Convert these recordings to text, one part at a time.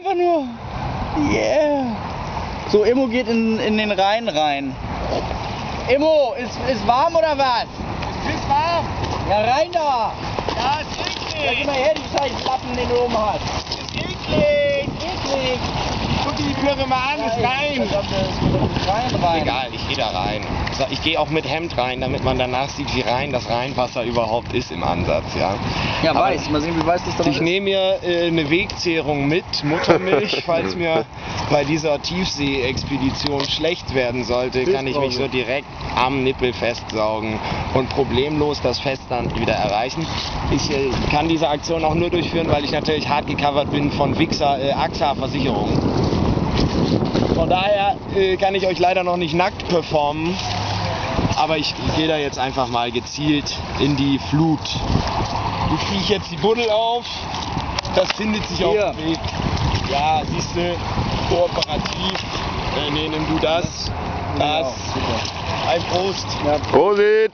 einfach nur. Yeah. So, Immo geht in den Rhein rein. Immo, ist warm oder was? Ist warm. Ja, rein da. Ja, ist Sag eklig. mal her, die scheiß Lappen, den du oben hast. Ist eklig. Eklig. Guck dir die Plörre mal an, ist rein. Rein. Egal, ich gehe da rein. Ich gehe auch mit Hemd rein, damit man danach sieht, wie rein das Rheinwasser überhaupt ist im Ansatz. Ja, Ja, Aber weiß. Mal sehen, wie weiß das dabei ich ist. nehme mir eine Wegzehrung mit, Muttermilch, falls mir bei dieser Tiefsee-Expedition schlecht werden sollte, kann ich mich so direkt am Nippel festsaugen und problemlos das Fest dann wieder erreichen. Ich kann diese Aktion auch nur durchführen, weil ich natürlich hart gecovert bin von Wixer AXA Versicherung. Von daher kann ich euch leider noch nicht nackt performen, aber ich gehe da jetzt einfach mal gezielt in die Flut. Ich kriege jetzt die Buddel auf, das findet sich auf dem Weg. Ja, siehst du, kooperativ. Nee, nimm du das. Das. Ein Prost. Ja. Prosit!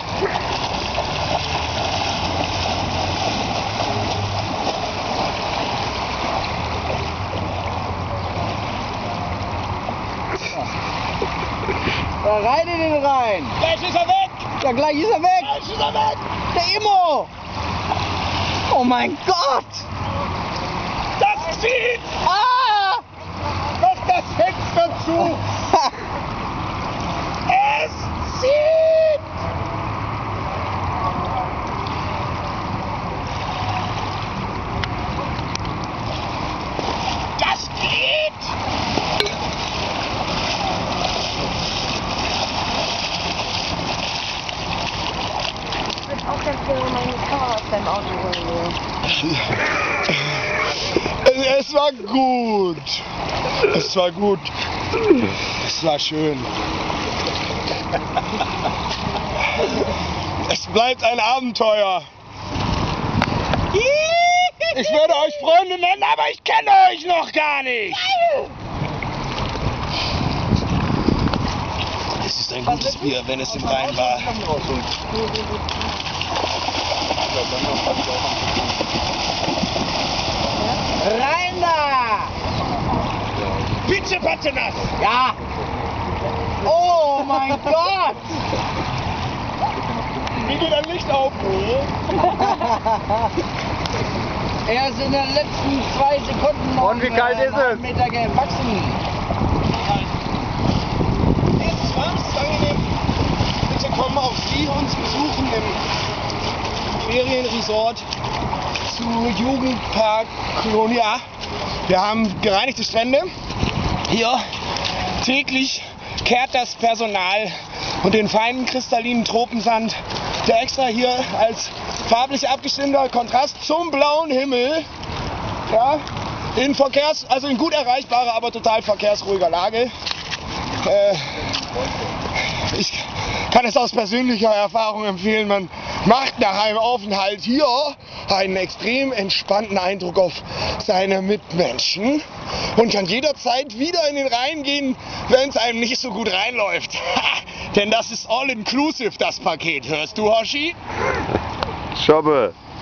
Ja, rein in den Rhein. Gleich ist er weg. Ja, gleich ist er weg. Gleich ist er weg. Der Immo. Oh mein Gott. Das zieht. Ah. Mach das Fenster zu. Es zieht. Das geht. Ich würde auch ganz gerne meine Kamera aus deinem Auto holen. Es war gut. Es war gut. Es war schön. Es bleibt ein Abenteuer. Ich würde euch Freunde nennen, aber ich kenne euch noch gar nicht. Es ist ein gutes Bier, wenn es im Rhein war. Rein da. Bitte, Patenas. Ja. Oh mein Gott. Wie geht ein Licht auf? Er ist in den letzten 2 Sekunden noch Und wie kalt ist einen es? Meter gewachsen. Es ist warm, es ist angenehm. Bitte kommen auch Sie uns besuchen im Ferienresort zu Jugendpark Colonia. Wir haben gereinigte Strände. Hier täglich kehrt das Personal und den feinen kristallinen Tropensand, der extra hier als farblich abgestimmter Kontrast zum blauen Himmel, ja, also in gut erreichbarer, aber total verkehrsruhiger Lage. Ich kann es aus persönlicher Erfahrung empfehlen, man macht nach einem Aufenthalt hier einen extrem entspannten Eindruck auf seine Mitmenschen und kann jederzeit wieder in den Rhein gehen, wenn es einem nicht so gut reinläuft. Denn das ist all inclusive, das Paket. Hörst du, Hoshi? Schobbe!